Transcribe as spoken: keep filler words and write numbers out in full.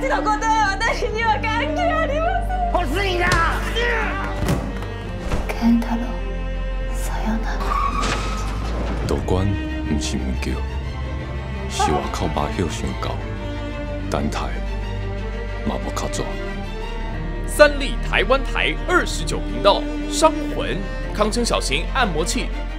这条歌对私には関係ありません。 欲しいな。 健太郎，さよなら。 道馆不是门桥，是外口马血上高，等待嘛无较早。 三立台湾台二十九频道，伤魂康称小型按摩器。